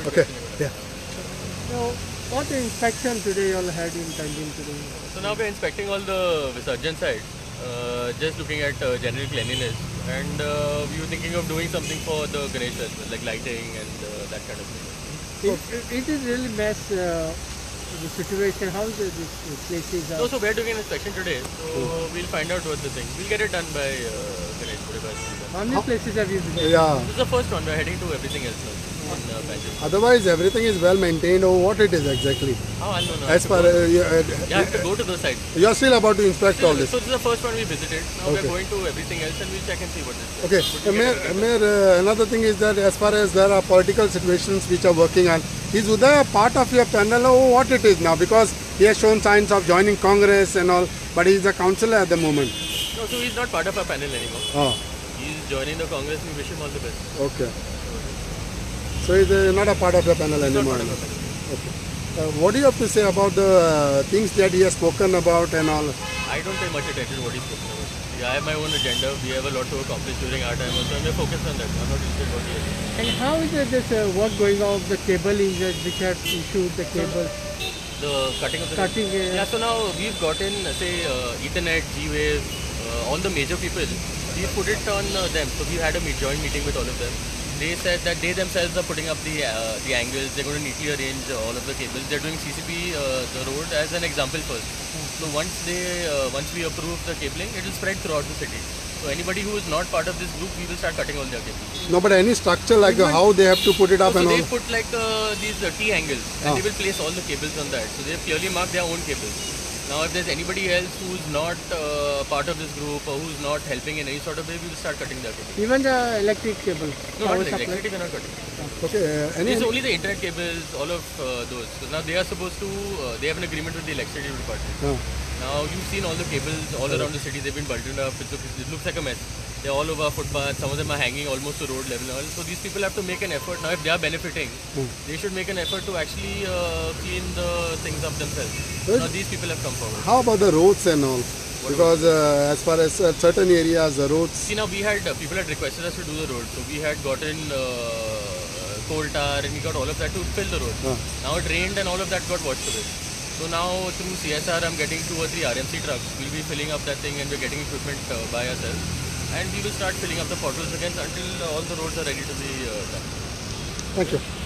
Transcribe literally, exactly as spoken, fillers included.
Okay. Yeah. So, what inspection today you all had intending to do? So now we're inspecting all the Visarjan sites, uh, just looking at uh, general cleanliness, and uh, we were thinking of doing something for the Ganesh festival, like lighting and uh, that kind of thing. It, it, it is really mess uh, the situation. How is it, these places are? No, so we're doing an inspection today, so we'll find out what's the thing. We'll get it done by uh, Ganesh Puri. How many places have you visited? Yeah. This is the first one. We're heading to everything else now. In, uh, Panjim. Otherwise, everything is well maintained. Or what it is exactly? Oh, I'll know now. As far as you, uh, Yeah, I have to go to the site. you are still about to inspect all So this. this is the first one we visited. Now Okay. we're going to everything else and we'll check and see what it is. Okay. But Uh, we Mayor, get it Mayor, uh, another thing is that as far as there are political situations which are working on, is Uday a part of your panel or what it is now? Because he has shown signs of joining Congress and all, but he is a councillor at the moment. No, so he's not part of our panel anymore. Oh, He's joining the Congress. We wish him all the best. okay. So he is uh, not a part of your panel He's not anymore. part of our panel. Okay. Uh, what do you have to say about the uh, things that he has spoken about and all? I don't pay much attention to what he's spoken about. Yeah, I have my own agenda. We have a lot to accomplish during our time also, and we're focused on that. I'm not interested in what he has. And how is it, this uh, work going on the cabling that which has issued the cable? The cutting of the Cutting, uh, Yeah, so now we've gotten, uh, say, uh, Ethernet, G-Wave, uh, all the major people. We've put it on uh, them. So we had a meet, joint meeting with all of them. They said that they themselves are putting up the uh, the angles. They're going to neatly arrange uh, all of the cables. They're doing C C P uh, the road as an example first. So once they uh, once we approve the cabling, it will spread throughout the city. So anybody who is not part of this group, we will start cutting all their cables. No, but any structure like uh, how they have to put it up So, so and they all. put like uh, these uh, T angles and Ah. they will place all the cables on that. So they have clearly marked their own cables. Now if there's anybody else who's not uh, part of this group or who's not helping in any sort of way, we will start cutting their cables. Even the electric cable, No, power not like supply. electricity, we're not cutting. Okay. Uh, any, It's only the internet cables, all of uh, those. So now they are supposed to, uh, they have an agreement with the electricity department. uh, Now you've seen all the cables all around the city, they've been bundled up, it looks, it looks like a mess. They're all over footpaths, some of them are hanging almost to road level. and all. So these people have to make an effort. Now if they are benefiting, they should make an effort to actually uh, clean the things up themselves. Yes. Now these people have come forward. how about the roads and all? Because uh, as far as uh, certain areas, the roads. See now we had, uh, people had requested us to do the road. So we had gotten uh, coal tar and we got all of that to fill the road. Ah. Now it rained and all of that got washed away. So now through C S R I'm getting two or three R M C trucks. We'll be filling up that thing and we're getting equipment uh, by ourselves. And we will start filling up the potholes again until uh, all the roads are ready to be uh, done. Thank you.